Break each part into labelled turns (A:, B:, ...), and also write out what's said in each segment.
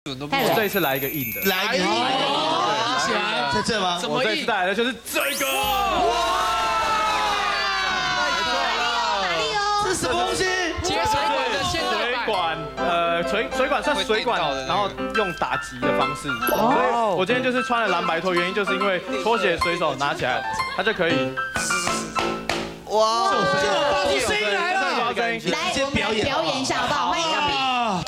A: 我这一次来一个硬的，
B: 来一个硬的，在这吗？
A: 我这次带来的就是这个。
B: 这是什么东西？
C: 接水管的现代版。
A: 水管算水管，然后用打击的方式。所以我今天就是穿了蓝白拖，原因就是因为拖鞋随手拿起来，它就可以。
B: 哇！
D: 就发出声音来了。
E: 来，我们表演一下好不好？欢迎小兵。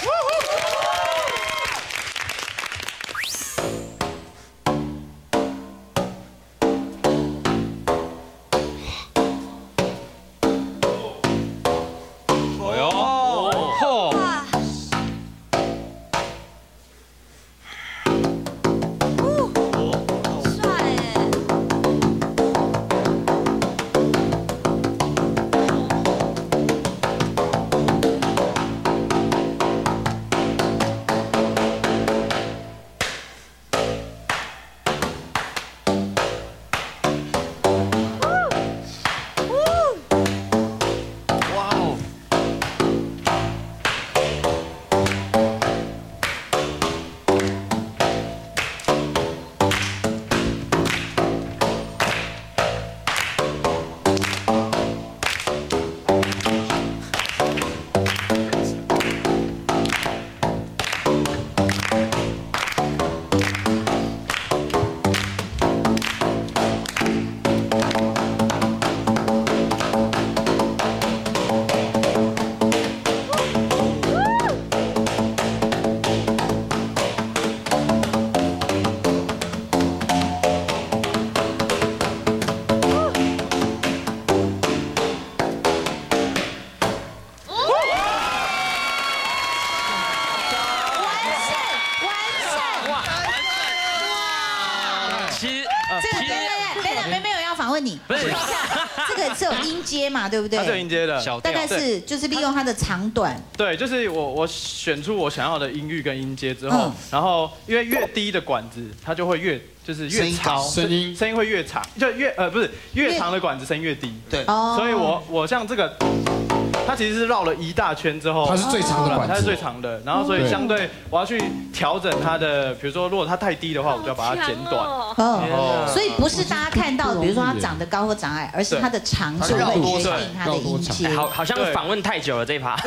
E: 你，不是，这个是有音阶嘛，对不对？
A: 它是有音阶的，
E: 大概是就是利用它的长短。
A: 对，就是我选出我想要的音域跟音阶之后，然后因为越低的管子，它就会越长，声音会越长，就越长的管子声音越低。对，所以我像这个。它其实是绕了一大圈之后，
D: 它是最长的管子，
A: 它是最长的。然后所以相对我要去调整它的，比如说如果它太低的话，我就要把它剪短。
E: 所以不是大家看到的，比如说它长得高或长矮，而是它的长度会决定它的音阶。
F: 好像访问太久了这一趴。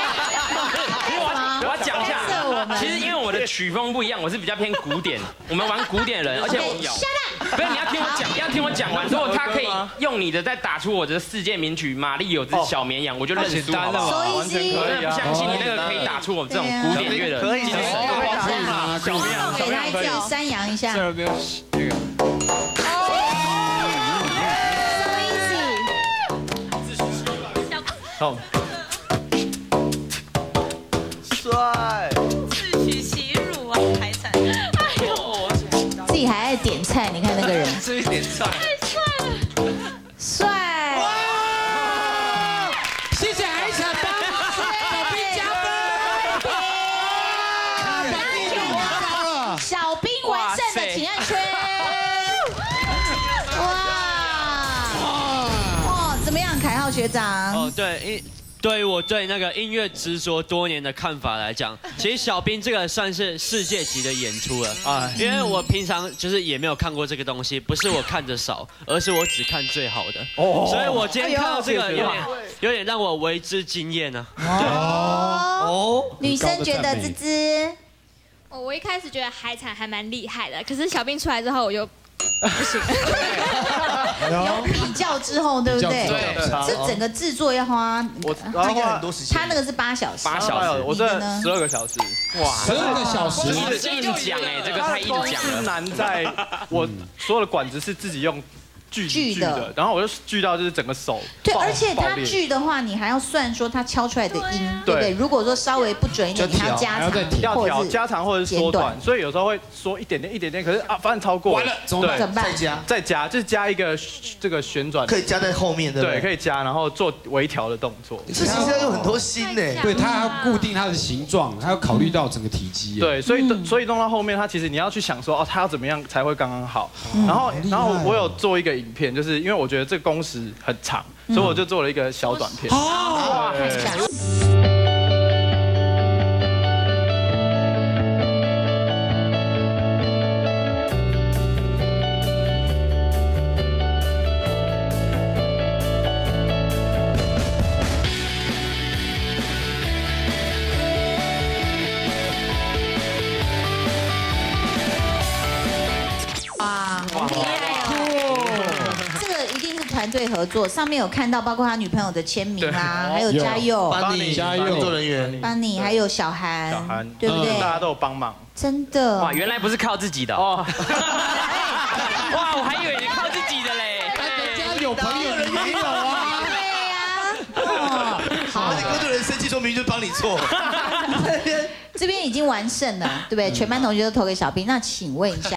F: 我要讲一下，其实因为我的曲风不一样，我是比较偏古典，我们玩古典人，而且我不是你要听我讲，要听我讲完。如果他可以用你的再打出我的世界名曲《玛丽有只小绵羊》，我就认输好不好？
A: 完全可以，
F: 我真的不相信你那个可以打出我这种古典乐的。
B: 可以，
E: 小绵羊，给他一句山羊一下。
C: 这边这个。
A: 好。
B: 帅。
G: 自取其辱啊，海产。哎呦，
E: 自己还爱点菜，你看那个人。
C: 自己点菜。
G: 太帅了。
E: 帅。
D: 谢谢海产帮小兵加分。
E: 小兵完胜的请按圈。哇，怎么样，凯浩学长？
H: 哦，对，对于我对那个音乐执着多年的看法来讲，其实小兵这个算是世界级的演出了啊，因为我平常就是也没有看过这个东西，不是我看的少，而是我只看最好的。哦，所以我今天看到这个有点让我为之惊艳呢。
E: 哦，女生觉得芝芝，
G: 我一开始觉得海产还蛮厉害的，可是小兵出来之后我就。不行，
E: 有比较之后，对不对？这整个制作要花，
B: 应该很多时间。
E: 他那个是8小时，
A: 我这12个小时，
D: 哇，12个小时，
F: 一直讲哎，这个太一直讲了。
A: 难在我所有的管子是自己用锯的，然后我就锯到就是整个手。
E: 对，而且它锯的话，你还要算说它敲出来的音，对不对？如果说稍微不准一点，你还要加长，
A: 要调加长或者是缩短，所以有时候会缩一点点，可是啊，发现超过
D: 完了，怎么
E: 办？
A: 再加，就是加一个这个旋转，
B: 可以加在后面的，
A: 对，可以加，然后做微调的动作。
B: 这其实要有很多心呢，
D: 对，它要固定它的形状，它要考虑到整个体积。
A: 对，所以弄到后面，它其实你要去想说，哦，它要怎么样才会刚刚好。然后我有做一个影片，就是因为我觉得这个工时很长，所以我就做了一个小短片。
E: 哦，看一下。 合作，上面有看到包括他女朋友的签名啦，还有嘉佑、
B: 帮你加油工作人员，
E: 帮你，还有小韩，对不对？
A: 大家都有帮忙，
E: 真的。
F: 哇，原来不是靠自己的哦。哇，我还以为你靠自己的嘞。
D: 大家有朋友的也有啊。
E: 对呀。
B: 好，你工作人员生气说明就帮你做。
E: 这边已经完胜了，对不对？全班同学都投给小兵，那请问一下。